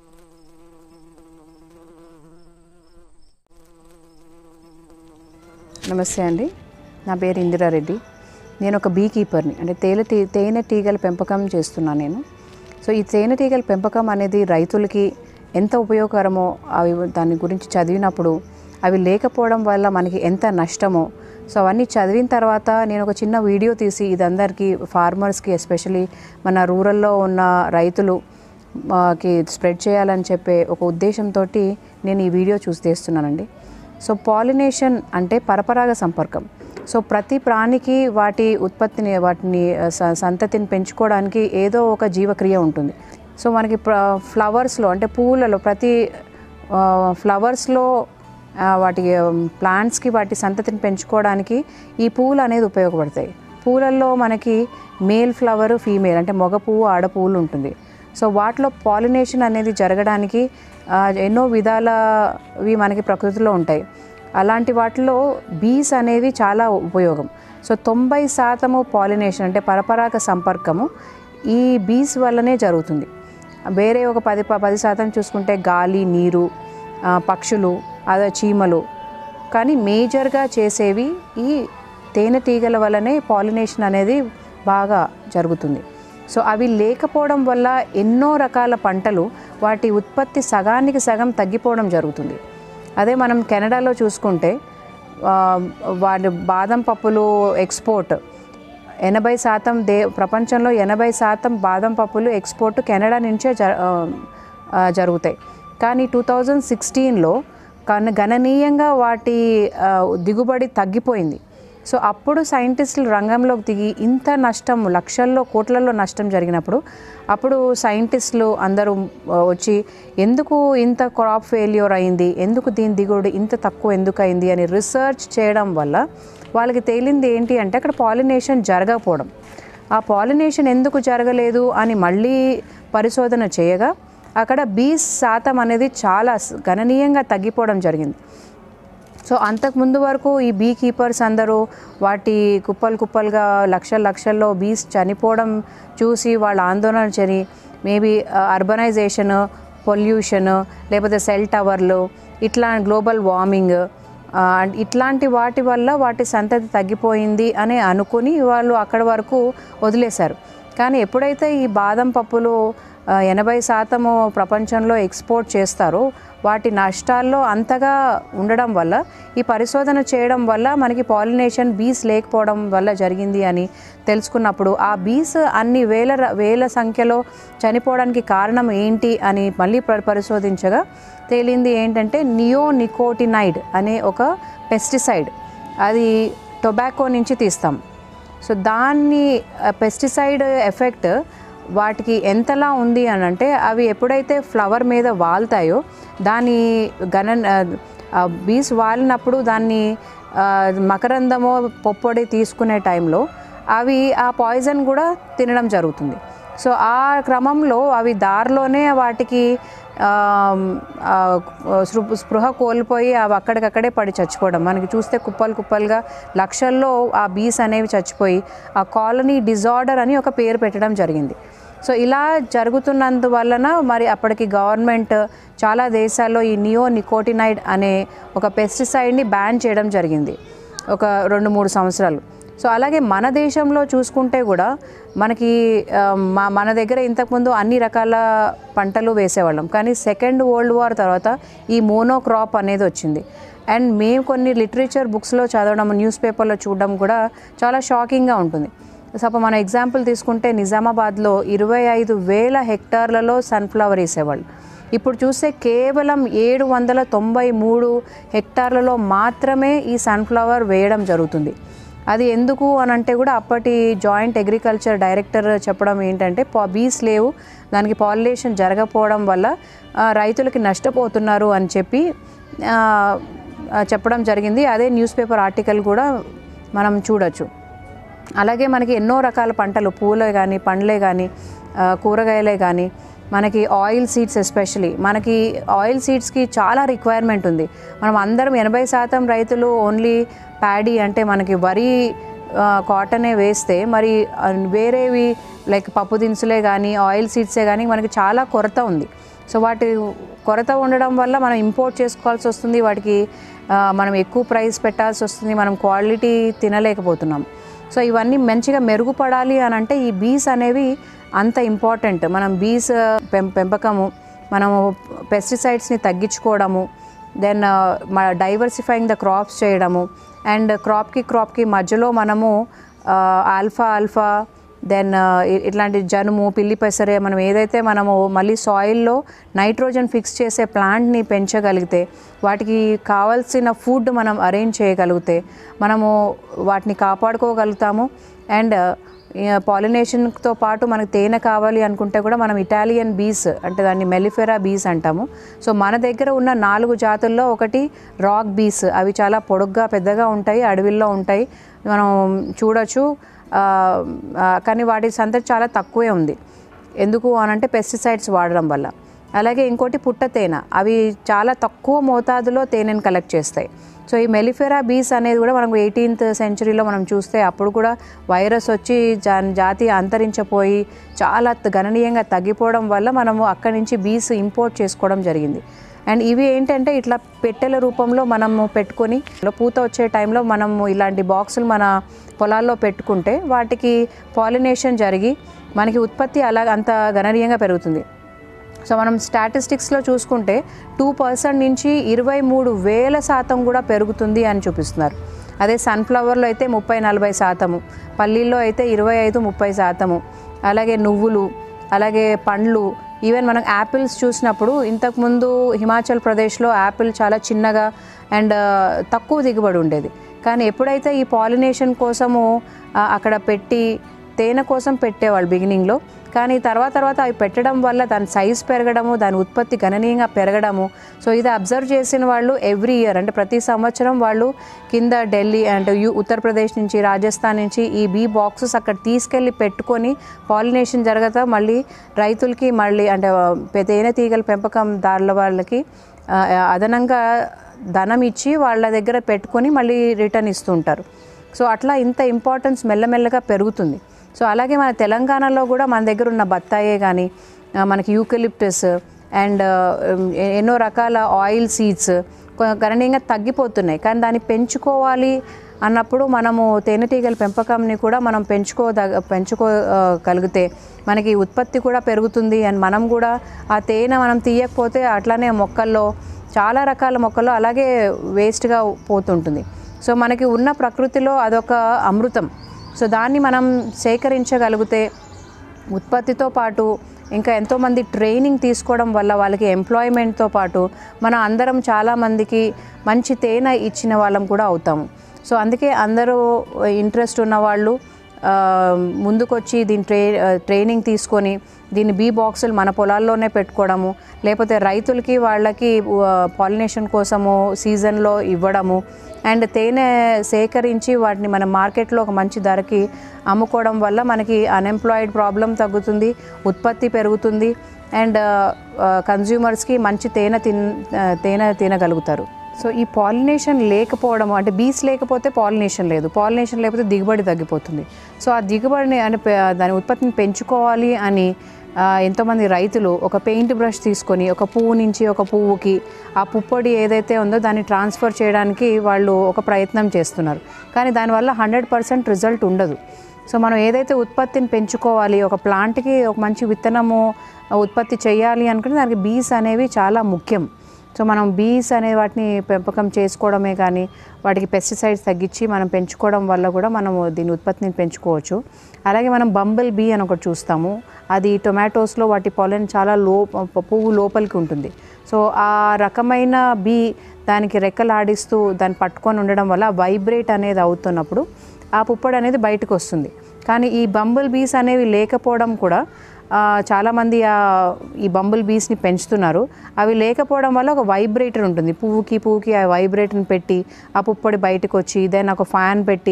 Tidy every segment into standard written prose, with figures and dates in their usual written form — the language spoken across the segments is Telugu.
నమస్తే అండి, నా పేరు ఇందిరా రెడ్డి. నేను ఒక బీకీపర్ని, అంటే తేనెటీగల పెంపకం చేస్తున్నాను నేను. సో ఈ తేనెటీగల పెంపకం అనేది రైతులకి ఎంత ఉపయోగకరమో అవి దాని గురించి చదివినప్పుడు అవి లేకపోవడం వల్ల మనకి ఎంత నష్టమో, సో అవన్నీ చదివిన తర్వాత నేను ఒక చిన్న వీడియో తీసి ఇది అందరికీ ఫార్మర్స్కి, ఎస్పెషలీ మన రూరల్లో ఉన్న రైతులుకి స్ప్రెడ్ చేయాలని చెప్పే ఒక ఉద్దేశంతో నేను ఈ వీడియో తీస్తున్నానండి. సో పాలినేషన్ అంటే పరపరాగ సంపర్కం. సో ప్రతి ప్రాణికి వాటిని సంతతిని పెంచుకోవడానికి ఏదో ఒక జీవక్రియ ఉంటుంది. సో మనకి ఫ్లవర్స్లో అంటే పువ్వులలో ప్రతి ఫ్లవర్స్లో వాటి ప్లాంట్స్కి వాటి సంతతిని పెంచుకోవడానికి ఈ పువ్వులు అనేది ఉపయోగపడతాయి. పూలల్లో మనకి మేల్ ఫ్లవర్, ఫీమేల్ అంటే మగ పువ్వు, ఆడ పువ్వులు ఉంటుంది. సో వాటిలో పాలినేషన్ అనేది జరగడానికి ఎన్నో విధాలవి మనకి ప్రకృతిలో ఉంటాయి. అలాంటి వాటిలో బీస్ అనేవి చాలా ఉపయోగం. సో 90% పాలినేషన్ అంటే పరపరాగ సంపర్కము ఈ బీస్ వల్లనే జరుగుతుంది. వేరే ఒక 10% చూసుకుంటే గాలి, నీరు, పక్షులు, అదే చీమలు, కానీ మేజర్గా చేసేవి ఈ తేనెటీగల వల్లనే పాలినేషన్ అనేది బాగా జరుగుతుంది. సో అవి లేకపోవడం వల్ల ఎన్నో రకాల పంటలు వాటి ఉత్పత్తి సగానికి సగం తగ్గిపోవడం జరుగుతుంది. అదే మనం కెనడాలో చూసుకుంటే వాటి బాదం పప్పులు ఎక్స్పోర్ట్ 80% ప్రపంచంలో 80% బాదం పప్పులు ఎక్స్పోర్ట్ కెనడా నుంచే జరుగుతాయి. కానీ 2016లో గణనీయంగా వాటి దిగుబడి తగ్గిపోయింది. సో అప్పుడు సైంటిస్టులు రంగంలోకి దిగి ఇంత నష్టం, లక్షల్లో కోట్లలో నష్టం జరిగినప్పుడు అప్పుడు సైంటిస్టులు అందరూ వచ్చి ఎందుకు ఇంత క్రాప్ ఫెయిల్యూర్ అయింది, ఎందుకు దీని దిగుబడి ఇంత తక్కువ ఎందుకు అయింది అని రీసెర్చ్ చేయడం వల్ల వాళ్ళకి తేలింది ఏంటి అంటే అక్కడ పాలినేషన్ జరగకపోవడం. ఆ పాలినేషన్ ఎందుకు జరగలేదు అని మళ్ళీ పరిశోధన చేయగా అక్కడ బీస్ శాతం అనేది చాలా గణనీయంగా తగ్గిపోవడం జరిగింది. సో అంతకుముందు వరకు ఈ బీ కీపర్స్ అందరూ వాటి కుప్పలుగా లక్షల్లో బీస్ చనిపోవడం చూసి వాళ్ళ ఆందోళన చెంది మేబీ అర్బనైజేషన్, పొల్యూషన్, లేకపోతే సెల్ టవర్లు, ఇట్లా గ్లోబల్ వార్మింగ్ ఇట్లాంటి వాటి వల్ల వాటి సంతతి తగ్గిపోయింది అని అనుకుని వాళ్ళు అక్కడి వరకు వదిలేశారు. కానీ ఎప్పుడైతే ఈ బాదం పప్పులు 80% ప్రపంచంలో ఎక్స్పోర్ట్ చేస్తారో వాటి నష్టాల్లో అంతగా ఉండడం వల్ల ఈ పరిశోధన చేయడం వల్ల మనకి పాలినేషన్ బీస్ లేకపోవడం వల్ల జరిగింది అని తెలుసుకున్నప్పుడు ఆ బీస్ అన్ని వేల సంఖ్యలో చనిపోవడానికి కారణం ఏంటి అని మళ్ళీ పరిశోధించగా తేలింది ఏంటంటే నియోనికోటినైడ్ అనే ఒక పెస్టిసైడ్, అది టొబాకో నుంచి తీస్తాం. సో దాన్ని పెస్టిసైడ్ ఎఫెక్ట్ వాటికి ఎంతలా ఉంది అని అంటే అవి ఎప్పుడైతే ఫ్లవర్ మీద వాళ్తాయో దాని బీస్ వాలినప్పుడు దాన్ని మకరందమో పొప్పొడి తీసుకునే టైంలో అవి ఆ పాయిజన్ కూడా తినడం జరుగుతుంది. సో ఆ క్రమంలో అవి దారిలోనే వాటికి స్పృహ కోల్పోయి అవి అక్కడికక్కడే పడి చచ్చిపోవడం మనకి చూస్తే కుప్పలుగా లక్షల్లో ఆ బీస్ అనేవి చచ్చిపోయి ఆ కాలనీ డిజార్డర్ అని ఒక పేరు పెట్టడం జరిగింది. సో ఇలా జరుగుతున్నందువలన మరి అప్పటికి గవర్నమెంట్ చాలా దేశాల్లో ఈ నియోనికోటినైడ్ అనే ఒక పెస్టిసైడ్ని బ్యాన్ చేయడం జరిగింది ఒక 2-3 సంవత్సరాలు. సో అలాగే మన దేశంలో చూసుకుంటే కూడా మనకి మన దగ్గర ఇంతకుముందు అన్ని రకాల పంటలు వేసేవాళ్ళం, కానీ సెకండ్ వరల్డ్ వార్ తర్వాత ఈ మోనోక్రాప్ అనేది వచ్చింది. అండ్ మేము కొన్ని లిటరేచర్ బుక్స్లో చదవడం, న్యూస్ పేపర్లో చూడడం కూడా చాలా షాకింగ్గా ఉంటుంది. సపోజ్ మన ఎగ్జాంపుల్ తీసుకుంటే నిజామాబాద్లో 25,000 హెక్టార్లలో సన్ఫ్లవర్ వేసేవాళ్ళు. ఇప్పుడు చూస్తే కేవలం 793 హెక్టార్లలో మాత్రమే ఈ సన్ఫ్లవర్ వేయడం జరుగుతుంది. అది ఎందుకు అని అంటే కూడా అప్పటి జాయింట్ అగ్రికల్చర్ డైరెక్టర్ చెప్పడం ఏంటంటే బీస్ లేవు, దానికి పాలినేషన్ జరగకపోవడం వల్ల రైతులకి నష్టపోతున్నారు అని చెప్పడం జరిగింది. అదే న్యూస్ పేపర్ ఆర్టికల్ కూడా మనం చూడొచ్చు. అలాగే మనకి ఎన్నో రకాల పంటలు, పూలే కానీ, పండ్లే కానీ, కూరగాయలే కానీ, మనకి ఆయిల్ సీడ్స్, ఎస్పెషలీ మనకి ఆయిల్ సీడ్స్కి చాలా రిక్వైర్మెంట్ ఉంది. మనం అందరం 80% రైతులు ఓన్లీ ప్యాడీ అంటే మనకి వరి, కాటనే వేస్తే మరి వేరేవి లైక్ పప్పు దినుసులే కానీ, ఆయిల్ సీడ్సే కానీ మనకి చాలా కొరత ఉంది. సో వాటి కొరత ఉండడం వల్ల మనం ఇంపోర్ట్ చేసుకోవాల్సి వస్తుంది, వాటికి మనం ఎక్కువ ప్రైస్ పెట్టాల్సి వస్తుంది, మనం క్వాలిటీ తినలేకపోతున్నాం. సో ఇవన్నీ మంచిగా మెరుగుపడాలి అని అంటే ఈ బీస్ అనేవి అంత ఇంపార్టెంట్. మనం బీస్ పెంపకము, మనము పెస్టిసైడ్స్ని తగ్గించుకోవడము, దెన్ డైవర్సిఫైయింగ్ ద క్రాప్స్ చేయడము, అండ్ క్రాప్కి మధ్యలో మనము ఆల్ఫా దెన్ ఇట్లాంటి జనుము, పిల్లి పెసరే మనం ఏదైతే మనము మళ్ళీ సాయిల్లో నైట్రోజన్ ఫిక్స్ చేసే ప్లాంట్ని పెంచగలిగితే, వాటికి కావాల్సిన ఫుడ్ మనం అరేంజ్ చేయగలిగితే మనము వాటిని కాపాడుకోగలుగుతాము. అండ్ పాలినేషన్తో పాటు మనకు తేనె కావాలి అనుకుంటే కూడా మనం ఇటాలియన్ బీస్ అంటే దాన్ని మెలిఫెరా బీస్ అంటాము. సో మన దగ్గర ఉన్న 4 జాతుల్లో ఒకటి రాక్ బీస్. అవి చాలా పొడుగ్గా పెద్దగా ఉంటాయి, అడవిల్లో ఉంటాయి, మనం చూడొచ్చు. కానీ వాటి సంతతి చాలా తక్కువే ఉంది. ఎందుకు అనంటే పెస్టిసైడ్స్ వాడడం వల్ల. అలాగే ఇంకోటి పుట్ట తేనె, అవి చాలా తక్కువ మోతాదులో తేనెను కలెక్ట్ చేస్తాయి. సో ఈ మెలిఫెరా బీస్ అనేది కూడా మనకు 18th సెంచరీలో మనం చూస్తే అప్పుడు కూడా వైరస్ వచ్చి జాతి అంతరించిపోయి చాలా గణనీయంగా తగ్గిపోవడం వల్ల మనము అక్కడి నుంచి బీస్ ఇంపోర్ట్ చేసుకోవడం జరిగింది. అండ్ ఇవి ఏంటంటే ఇట్లా పెట్టెల రూపంలో మనము పెట్టుకొని పూత వచ్చే టైంలో మనము ఇలాంటి బాక్సులు మన పొలాల్లో పెట్టుకుంటే వాటికి పాలినేషన్ జరిగి మనకి ఉత్పత్తి అంత గణనీయంగా పెరుగుతుంది. సో మనం స్టాటిస్టిక్స్లో చూసుకుంటే 2% నుంచి 23,000% కూడా పెరుగుతుంది అని చూపిస్తున్నారు. అదే సన్ఫ్లవర్లో అయితే 30-40%, పల్లీల్లో అయితే 25-30%, అలాగే నువ్వులు, అలాగే పండ్లు, ఈవెన్ మనం యాపిల్స్ చూసినప్పుడు ఇంతకుముందు హిమాచల్ ప్రదేశ్లో యాపిల్ చాలా చిన్నగా అండ్ తక్కువ దిగుబడి ఉండేది. కానీ ఎప్పుడైతే ఈ పాలినేషన్ కోసము అక్కడ పెట్టి తేనె కోసం పెట్టేవాళ్ళు బిగినింగ్లో, కానీ తర్వాత అవి పెట్టడం వల్ల దాని సైజ్ పెరగడము, దాని ఉత్పత్తి గణనీయంగా పెరగడము. సో ఇది అబ్జర్వ్ చేసిన వాళ్ళు ఎవ్రీ ఇయర్ అంటే ప్రతి సంవత్సరం వాళ్ళు కింద ఢిల్లీ అండ్ ఉత్తరప్రదేశ్ నుంచి, రాజస్థాన్ నుంచి ఈ బీ బాక్సెస్ అక్కడ తీసుకెళ్ళి పెట్టుకొని పాలినేషన్ జరగతా మళ్ళీ రైతులకి మళ్ళీ అంటే తేనె తీగల పెంపకందారుల వాళ్ళకి అదనంగా ధనం ఇచ్చి వాళ్ళ దగ్గర పెట్టుకొని మళ్ళీ రిటర్న్ ఇస్తుంటారు. సో అట్లా ఇంత ఇంపార్టెన్స్ మెల్లమెల్లగా పెరుగుతుంది. సో అలాగే మన తెలంగాణలో కూడా మన దగ్గర ఉన్న బత్తాయే కానీ మనకి యూకలిప్టస్ అండ్ ఎన్నో రకాల ఆయిల్ సీడ్స్ గణనీయంగా తగ్గిపోతున్నాయి. కానీ దాన్ని పెంచుకోవాలి అన్నప్పుడు మనము తేనెటీగల పెంపకంని కూడా మనం పెంచుకోగలిగితే మనకి ఉత్పత్తి కూడా పెరుగుతుంది. అండ్ మనం కూడా ఆ తేనె మనం తీయకపోతే అట్లానే మొక్కల్లో చాలా రకాల మొక్కల్లో అలాగే వేస్ట్గా పోతుంటుంది. సో మనకి ఉన్న ప్రకృతిలో అదొక అమృతం. సో దాన్ని మనం సేకరించగలిగితే ఉత్పత్తితో పాటు ఇంకా ఎంతోమంది ట్రైనింగ్ తీసుకోవడం వల్ల వాళ్ళకి ఎంప్లాయ్మెంట్తో పాటు మనం అందరం చాలామందికి మంచి తేనె ఇచ్చిన వాళ్ళం కూడా అవుతాము. సో అందుకే అందరూ ఇంట్రెస్ట్ ఉన్నవాళ్ళు ముందుకొచ్చి దీని ట్రైనింగ్ తీసుకొని దీన్ని బీ బాక్సులు మన పొలాల్లోనే పెట్టుకోవడము, లేకపోతే రైతులకి వాళ్ళకి పాలినేషన్ కోసము సీజన్లో ఇవ్వడము, అండ్ తేనె సేకరించి వాటిని మన మార్కెట్లో ఒక మంచి ధరకి అమ్ముకోవడం వల్ల మనకి అన్ఎంప్లాయిడ్ ప్రాబ్లం తగ్గుతుంది, ఉత్పత్తి పెరుగుతుంది, అండ్ కన్జ్యూమర్స్కి మంచి తేనె తినగలుగుతారు. సో ఈ పాలినేషన్ లేకపోవడం అంటే బీస్ లేకపోతే పాలినేషన్ లేదు, పాలినేషన్ లేకపోతే దిగుబడి తగ్గిపోతుంది. సో ఆ దిగుబడిని అంటే దాని ఉత్పత్తిని పెంచుకోవాలి అని ఎంతోమంది రైతులు ఒక పెయింట్ బ్రష్ తీసుకొని ఒక పువ్వు నుంచి ఒక పువ్వుకి ఆ పుప్పొడి ఏదైతే ఉందో దాన్ని ట్రాన్స్ఫర్ చేయడానికి వాళ్ళు ఒక ప్రయత్నం చేస్తున్నారు. కానీ దానివల్ల 100% రిజల్ట్ ఉండదు. సో మనం ఏదైతే ఉత్పత్తిని పెంచుకోవాలి, ఒక ప్లాంట్కి ఒక మంచి విత్తనము ఉత్పత్తి చేయాలి అనుకుంటే దానికి బీస్ అనేవి చాలా ముఖ్యం. సో మనం బీస్ అనే వాటిని పెంపకం చేసుకోవడమే కానీ వాటికి పెస్టిసైడ్స్ తగ్గించి మనం పెంచుకోవడం వల్ల కూడా మనము దీని ఉత్పత్తిని పెంచుకోవచ్చు. అలాగే మనం బంబుల్ బీ అని ఒకటి చూస్తాము, అది టొమాటోస్లో వాటి పొలన్ చాలా పువ్వు లోపలికి ఉంటుంది. సో ఆ రకమైన బీ దానికి రెక్కలాడిస్తూ దాన్ని పట్టుకొని ఉండడం వల్ల వైబ్రేట్ అనేది అవుతున్నప్పుడు ఆ పుప్పొడి అనేది బయటకు వస్తుంది. కానీ ఈ బంబుల్ బీస్ అనేవి లేకపోవడం కూడా చాలామంది ఈ బంబుల్ బీస్ని పెంచుతున్నారు. అవి లేకపోవడం వల్ల ఒక వైబ్రేటర్ ఉంటుంది, పువ్వుకి ఆ వైబ్రేటర్ని పెట్టి ఆ పుప్పొడి బయటకు వచ్చి దెన్ ఒక ఫ్యాన్ పెట్టి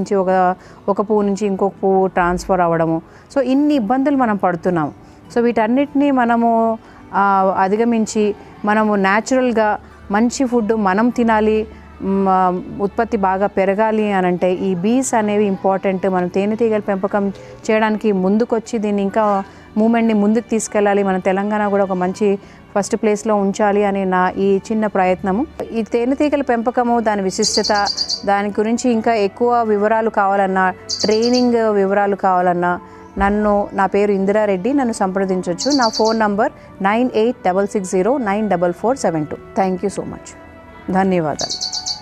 ఒక పువ్వు నుంచి ఇంకొక పువ్వు ట్రాన్స్ఫర్ అవ్వడము. సో ఇన్ని ఇబ్బందులు మనం పడుతున్నాము. సో వీటన్నిటినీ మనము అధిగమించి మనము న్యాచురల్గా మంచి ఫుడ్ మనం తినాలి, ఉత్పత్తి బాగా పెరగాలి అని అంటే ఈ బీస్ అనేవి ఇంపార్టెంట్. మనం తేనెటీగల పెంపకం చేయడానికి ముందుకొచ్చి దీన్ని ఇంకా మూమెంట్ని ముందుకు తీసుకెళ్ళాలి. మన తెలంగాణ కూడా ఒక మంచి ఫస్ట్ ప్లేస్లో ఉంచాలి అనే నా ఈ చిన్న ప్రయత్నము. ఈ తేనెటీగల పెంపకము, దాని విశిష్టత, దాని గురించి ఇంకా ఎక్కువ వివరాలు కావాలన్నా, ట్రైనింగ్ వివరాలు కావాలన్నా నా పేరు ఇందిరా రెడ్డి, నన్ను సంప్రదించవచ్చు. నా phone number 9866094472. Thank you so much. ధన్యవాదాలు.